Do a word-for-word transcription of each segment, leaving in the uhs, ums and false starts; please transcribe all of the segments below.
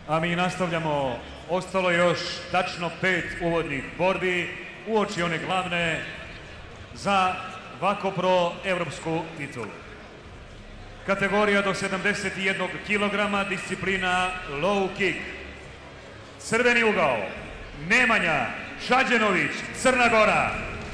A mi nastavljamo, ostalo je još tačno pet uvodnih borbi uoči one glavne za Vakopro evropsku titulu. Kategorija do sedamdeset jednog kilograma, disciplina low kick. Crveni ugao, Nemanja Šađenović, Crna Gora.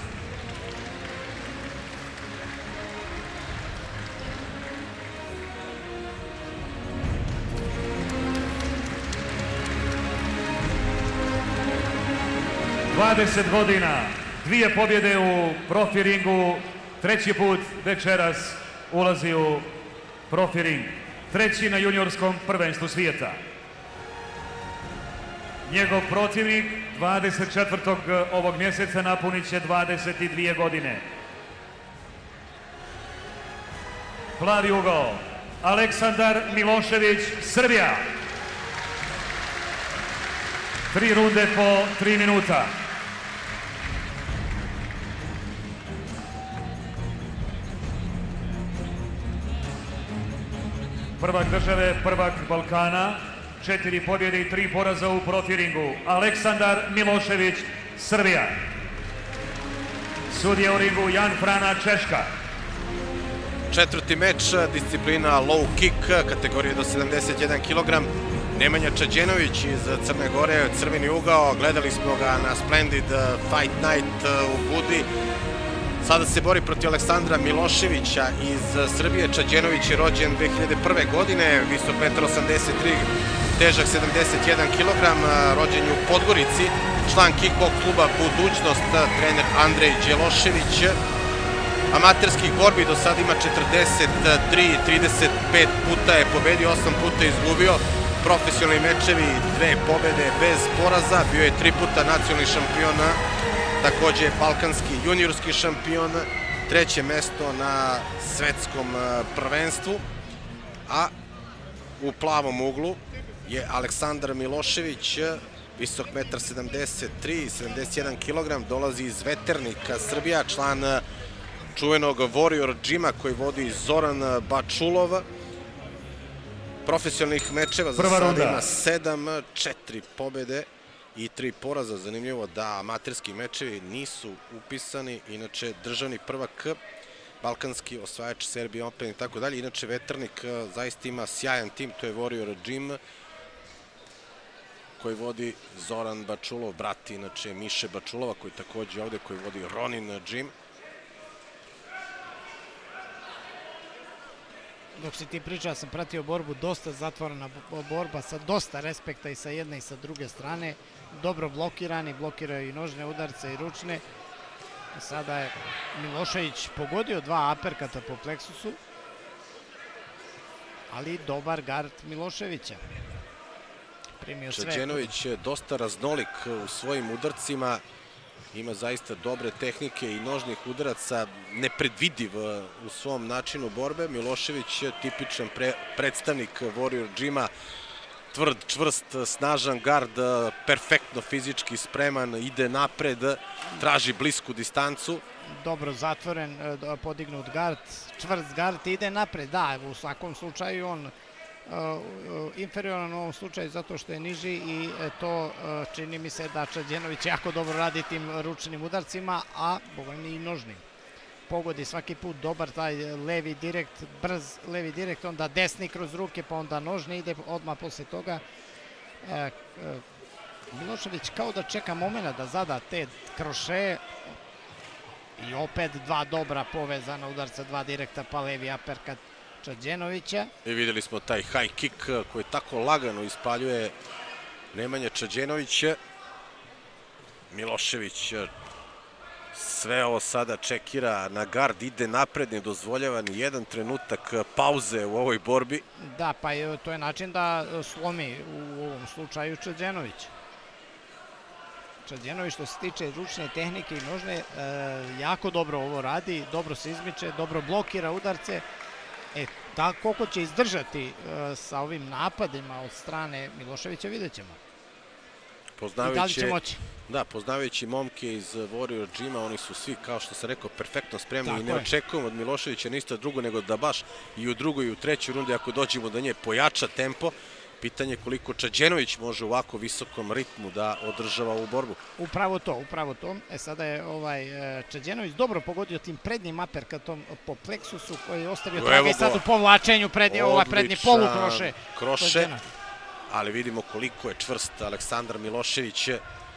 dvadeset godina, dvije pobjede u profi ringu, treći put večeras ulazi u profi ring, treći na juniorskom prvenstvu svijeta. Njegov protivnik dvadeset četvrtog ovog mjeseca napunit će dvadeset dvije godine. Plavi ugao, Aleksandar Milošević, Srbija. Tri runde po tri minuta. Prvak države, prvak Balkana, četiri pobjede i tri poraza u profi ringu. Aleksandar Milošević, Srbija. Sudija u ringu Jan Frana, Češka. Četvrti meč, disciplina low kick, kategorije do sedamdeset jedan kilogram. Nemanja Čađenović iz Crne Gore, crveni ugao, gledali smo ga na Splendid Fight Night u Budi. Sada se bori protiv Aleksandra Miloševića iz Srbije. Čađenović je rođen dve hiljade prve. godine, visok jedan osamdeset tri, težak sedamdeset jedan kilogram, rođen je u Podgorici, član kickboks kluba Budućnost, trener Andrej Đelošević. Amaterskih borbi do sada ima četrdeset tri, trideset pet puta je pobedio, osam puta je izgubio. Profesionalni mečevi, dve pobede bez poraza, bio je tri puta nacionalni šampion, takođe balkanski juniorski šampion, treće mesto na svetskom prvenstvu, a u plavom uglu je Aleksandar Milošević, visok jedan sedamdeset tri, sedamdeset jedan kilogram, dolazi iz Veternika, Srbija, član čuvenog Warrior Gym-a koji vodi Zoran Bačulov. Profesionalnih mečeva za sada ima sedam, četiri pobjede i tri poraza. Zanimljivo da amaterski mečevi nisu upisani, inače državni prvak, balkanski osvajač Serbia Open i tako dalje. Inače Veternik zaista ima sjajan tim, to je Warrior Gym koji vodi Zoran Bačulov, brat inače Miše Bačulova koji takođe ovde, koji vodi Ronin Gym. Dok si ti pričao, sam pratio borbu, dosta zatvorena borba sa dosta respekta i sa jedne i sa druge strane. Dobro blokirani, blokiraju i nožne udarce i ručne. Sada je Milošević pogodio dva aperkata po pleksusu, ali dobar gard Miloševića. Primio sve. Čađenović je dosta raznolik u svojim udarcima, ima zaista dobre tehnike i nožnih udaraca, nepredvidiv u svom načinu borbe. Milošević je tipičan predstavnik Warrior Gym-a, tvrd, čvrst, snažan gard, perfektno fizički spreman, ide napred, traži blisku distancu. Dobro zatvoren, podignut gard, čvrst gard, ide napred. Da, u svakom slučaju on inferioran u ovom slučaju zato što je niži i to čini mi se da Čađenović jako dobro radi tim ručnim udarcima, a bogojni i nožnim. Pogodi svaki put dobar taj levi direkt, brz levi direkt, onda desni kroz ruke, pa onda nožni ide odmah posle toga. Milošević kao da čeka momenta da zada te kroše i opet dva dobra povezana udarca, dva direkta, pa levi aperkat Čađenovića. I videli smo taj high kick koji tako lagano ispaljuje Nemanja Čađenović. Milošević sve ovo sada čekira na gard, ide napred, ne dozvoljava ni jedan trenutak pauze u ovoj borbi. Da, pa to je način da slomi u ovom slučaju Čađenović. Čađenović što se tiče ručne tehnike i nožne jako dobro ovo radi, dobro se izmiče, dobro blokira udarce. E, tako koliko će izdržati sa ovim napadima od strane Miloševića, vidjet ćemo. I da li će moći? Da, poznavajući momke iz Warrior Gym-a, oni su svi, kao što sam rekao, perfektno spremni i ne očekujemo od Miloševića ništa drugo nego da baš i u drugoj i u trećoj rundi, ako dođemo do nje, pojača tempo, Pitanje je koliko Čađenović može u ovako visokom ritmu da održava ovu borbu. Upravo to, upravo to. E sada je ovaj Čađenović dobro pogodio tim prednjim aperkatom po pleksusu koji je ostavio traga i sad u povlačenju prednji, ovaj prednji polukroše. Kroše, ali vidimo koliko je čvrst Aleksandar Milošević.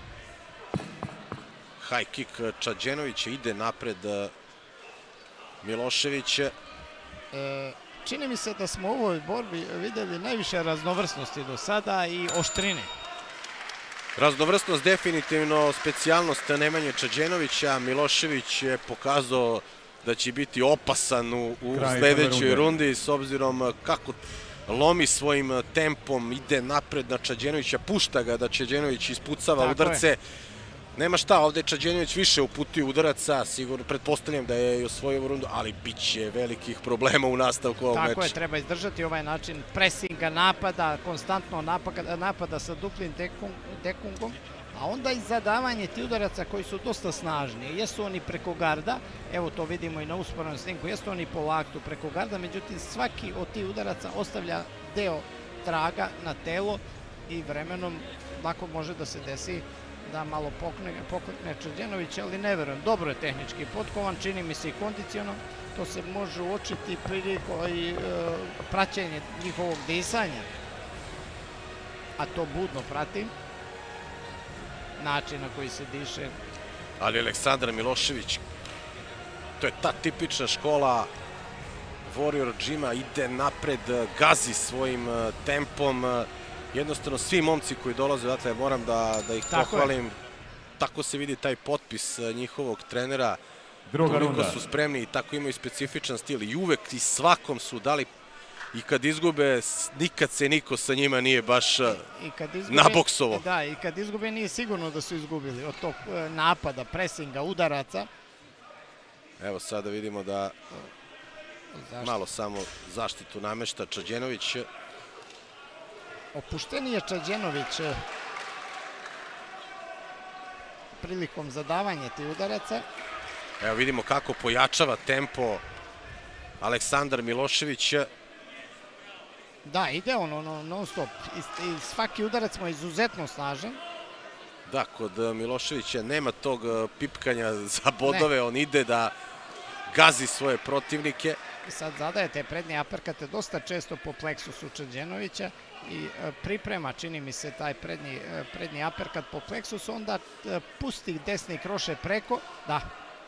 High kick Čađenovića, ide napred Milošević. Čini mi se da smo u ovoj borbi videli najviše raznovrsnosti do sada i oštrine. Raznovrsnost definitivno specijalnost Nemanje Čađenovića. Milošević je pokazao da će biti opasan u sledećoj rundi s obzirom kako lomi svojim tempom, ide napred na Čađenovića, pušta ga da Čađenović ispucava udarce. Nema šta, ovde je Čađenović više uputio udaraca, sigurno pretpostavljam da je i osvojio ovu rundu, ali bit će velikih problema u nastavku ovog meča. Tako je, treba izdržati ovaj način presinga, napada, konstantno napada sa duplim dekungom, a onda i zadavanje ti udaraca koji su dosta snažni. Jesu oni preko garda, evo to vidimo i na usporenom snimku, jesu oni po laktu preko garda, međutim svaki od tih udaraca ostavlja deo traga na telo i vremenom lako može da se desi da malo poklekne Čađenović, ali ne verujem. Dobro je tehnički potkovan, čini mi se i kondicionalno. To se može uočiti prilikom i praćenje njihovog disanja, a to budno prati način na koji se diše. Ali Aleksandar Milošević, to je ta tipična škola Warrior Gym-a, ide napred, gazi svojim tempom. Jednostavno, svi momci koji dolaze odatle, moram da ih pohvalim. Tako se vidi taj potpis njihovog trenera. Toliko su spremni i tako imaju specifičan stil. I uvek i svakom su dali, i kad izgube, nikad se niko sa njima nije baš naboksovo. Da, i kad izgube nije sigurno da su izgubili od tog napada, presinga, udaraca. Evo sada vidimo da malo samo zaštitu namešta Čađenović. Opušteniji je Čađenović prilikom zadavanja tih udaraca. Evo vidimo kako pojačava tempo Aleksandar Milošević. Da, ide on non stop. I svaki udarac mu je izuzetno snažan. Da, kod Miloševića nema tog pipkanja za bodove. On ide da gazi svoje protivnike. I sad zadaje te prednje aperkate dosta često po pleksusu Čađenovića i priprema, čini mi se, taj prednji aperkat po pleksusu, onda pusti desni kroše preko. Da,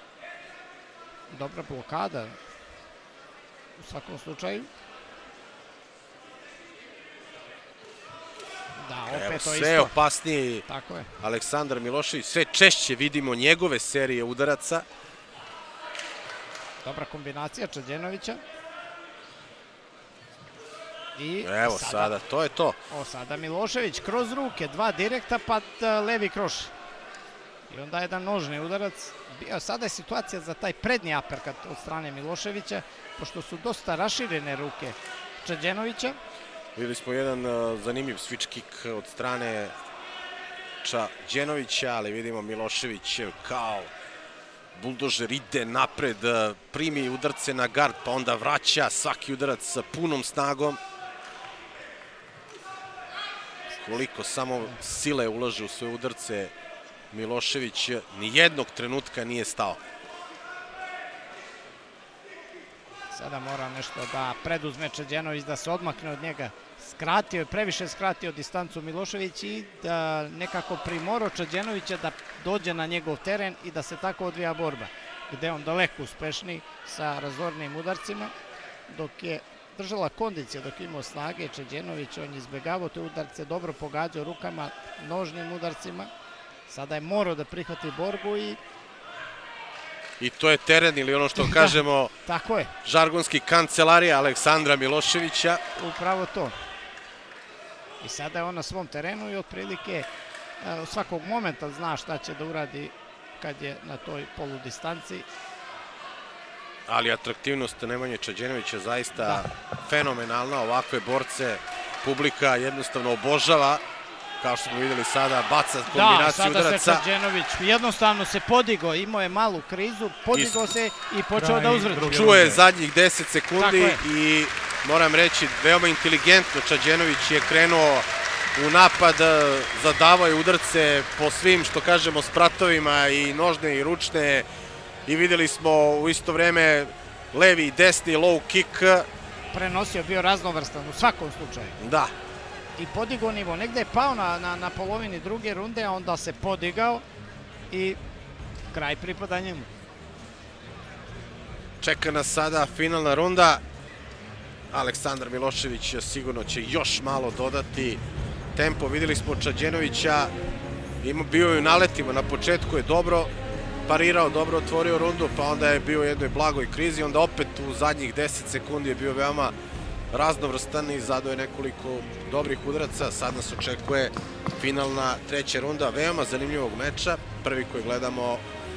dobra blokada u svakom slučaju. Da, opet to isto. Sve opasniji Aleksandar Milošević, sve češće vidimo njegove serije udaraca. Dobra kombinacija Čađenovića. Evo sada, to je to. Ovo sada Milošević kroz ruke, dva direkta pa levi kroš. I onda jedan nožni udarac. Sada je situacija za taj prednji aperkat od strane Miloševića, pošto su dosta raširene ruke Čađenovića. Videli smo jedan zanimljiv switch kick od strane Čađenovića, ali vidimo Milošević kao buldožer ide napred, primi udarce na gard, pa onda vraća svaki udarac sa punom snagom. Koliko samo sile ulaže u svoje udarce, Milošević nijednog trenutka nije stao. Sada mora nešto da preduzme Čađenović, da se odmakne od njega. Skratio je, previše skratio distancu Milošević i da nekako primorao Čađenovića da dođe na njegov teren i da se tako odvija borba, gde on daleko uspešniji sa razornim udarcima, dok je držala kondicija, dok je imao snage Čađenović, on je izbegavao te udarce, dobro pogađao rukama, nožnim udarcima. Sada je morao da prihvati borbu i... I to je teren ili ono što kažemo žargonski kancelarija Aleksandra Miloševića. Upravo to. I sada je on na svom terenu i otprilike svakog momenta zna šta će da uradi kad je na toj poludistanci. Ali atraktivnost Nemanje Čađenovića zaista fenomenalna. Ovakve borce publika jednostavno obožava. Kao što smo videli sada, baca kombinaciju udaraca. Da, sada se Čađenović jednostavno se podigao, imao je malu krizu, podigao se i počeo da uzvrti. Čuje zadnjih deset sekundi i moram reći, veoma inteligentno. Čađenović je krenuo u napad, zadavao je udarce po svim, što kažemo, spratovima, i nožne i ručne, i videli smo u isto vreme levi i desni low kick. Prenosio, bio raznovrstan u svakom slučaju. Da. I podigao nivo. Negde je pao na, na, na polovini druge runde, a onda se podigao i kraj pripada njemu. Čeka nas sada finalna runda. Aleksandar Milošević sigurno će još malo dodati tempo. Videli smo Čađenovića, bio je u naletima, na početku je dobro parirao, dobro otvorio rundu, pa onda je bio u jednoj blagoj krizi, onda opet u zadnjih deset sekundi je bio veoma raznovrstan i zadao je nekoliko dobrih udaraca. Sad nas očekuje finalna treća runda veoma zanimljivog meča, prvi koji gledamo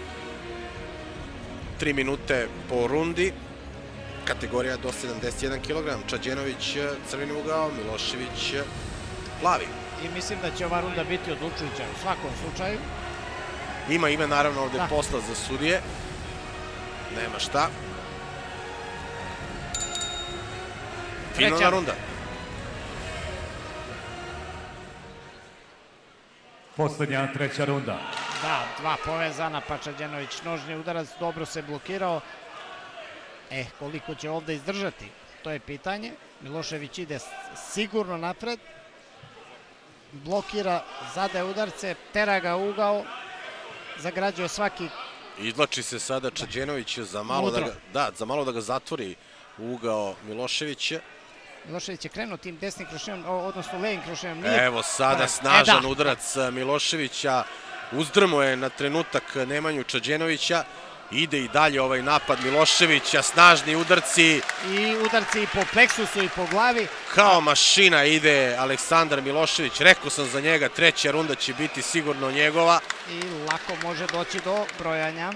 tri minute po rundi, kategorija do sedamdeset jedan kilogram, Čađenović crveni ugao, Milošević plavi. I mislim da će ova runda biti odlučujuća u svakom slučaju. Ima ime naravno ovde posla za sudije, nema šta. Finalna runda. Poslednja treća runda. Da, dva povezana, pa Čađenović nožni udarac, dobro se blokirao. Eh, koliko će ovde izdržati, to je pitanje. Milošević ide sigurno napred, blokira, zadaje udarce, tera ga u ugao, zagrađuje svaki... Izvlači se sada Čađenović za malo da ga, da, za malo da ga zatvori u ugao Miloševića. Milošević je krenuo tim desnim krošenjem, odnosno levim krošenjem. Evo sada snažan udarac Miloševića, uzdrmo je na trenutak Nemanju Čađenovića, ide i dalje ovaj napad Miloševića, snažni udarci. I udarci i po pleksusu i po glavi. Kao mašina ide Aleksandar Milošević, rekao sam za njega, treća runda će biti sigurno njegova. I lako može doći do brojanja.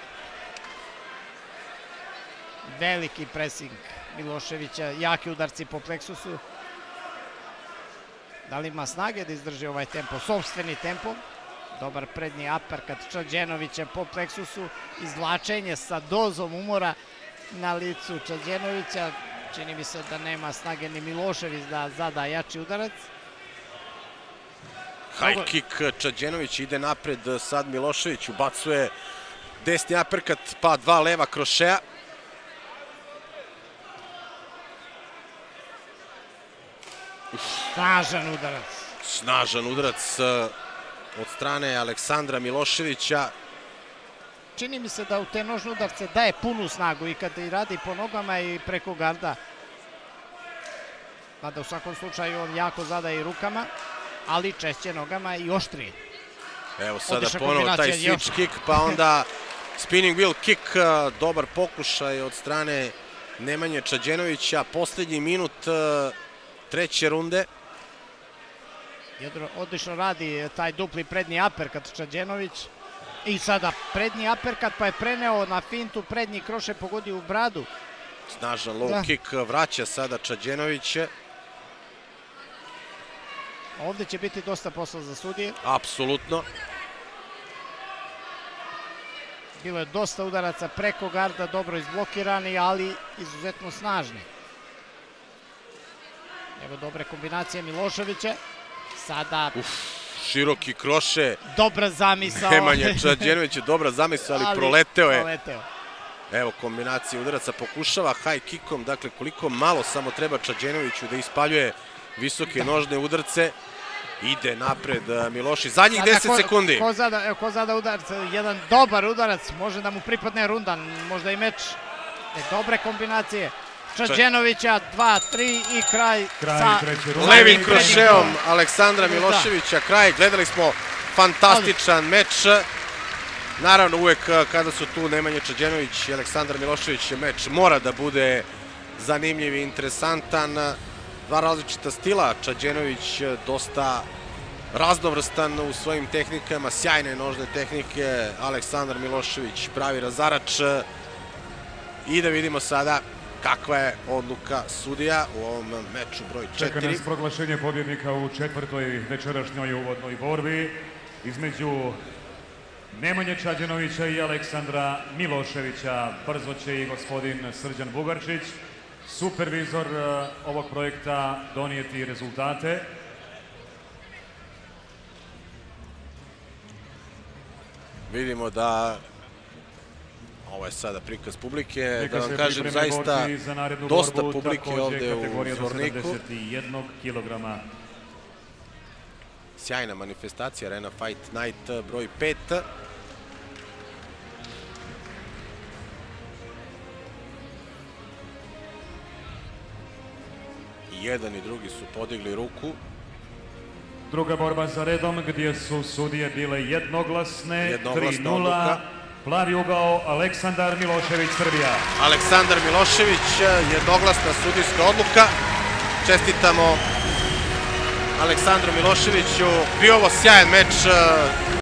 Veliki presing Miloševića, jaki udarci po pleksusu. Da li ima snage da izdrži ovaj tempo, sopstveni tempo? Dobar prednji aperkat Čađenovića po pleksusu, izvlačenje sa dozom umora na licu Čađenovića. Čini mi se da nema snage ni Milošević da zada jači udarac. High kick Čađenović, ide napred sad Milošević, ubacuje desni aperkat pa dva leva krošeja. Snažan udarac. Snažan udarac od strane Aleksandra Miloševića. Čini mi se da u te nožne udarce daje punu snagu i kada i radi po nogama i preko garda. Mada u svakom slučaju on jako zadaje i rukama, ali češće nogama i oštrije. Evo sada ponovo taj switch kick, pa onda spinning wheel kick, dobar pokušaj od strane Nemanje Čađenovića. Poslednji minut treće runde. Odlično radi taj dupli prednji aperkat Čađenović. I sada prednji aperkat, pa je preneo na fintu, prednji kroše pogodio u bradu. Snažan low kick, vraća sada Čađenović. Ovde će biti dosta posla za sudije. Apsolutno. Bilo je dosta udaraca preko garda, dobro izblokirani, ali izuzetno snažni. Evo dobre kombinacije Miloševića. Sada... Široki kroše. Dobra zamisao. Nemanja Čađenović je dobra zamisao, ali proleteo je. Proleteo. Evo kombinacije udaraca, pokušava high kickom, dakle koliko malo samo treba Čađenoviću da ispaljuje visoke nožne udarce. Ide napred Milošević, zadnjih deset sekundi. Ko zada udarac, jedan dobar udarac, može da mu pripadne runda, možda i meč. Dobre kombinacije Čađenovića, dva, tri i kraj sa levim krošeom Aleksandra Miloševića. Kraj, gledali smo fantastičan meč. Naravno uvek kada su tu Nemanja Čađenović i Aleksandar Milošević, meč mora da bude zanimljiv i interesantan. Dva različita stila, Čađenović dosta raznovrstan u svojim tehnikama, sjajne nožne tehnike, Aleksandar Milošević pravi razarač. I da vidimo sada kakva je odluka sudija u ovom meču broj četiri. Čeka nas proglašenje pobjednika u četvrtoj večerašnjoj uvodnoj borbi između Nemanje Čađenovića i Aleksandra Miloševića. Brzo će i gospodin Srđan Bugarčić supervizor ovog projekta donijeti rezultate. Vidimo da ovo je sada prikaz publike, da vam kažem zaista dosta publike ovde u Zvorniku. Sjajna manifestacija, Arena Fight Night broj pet. I jedan i drugi su podigli ruku. Druga borba za redom gdje su sudije bile jednoglasne, tri nula. Plavi ugao Aleksandar Milošević, Srbija. Aleksandar Milošević, jednoglasna sudijska odluka. Čestitamo Aleksandru Miloševiću. Bio ovo sjajan meč.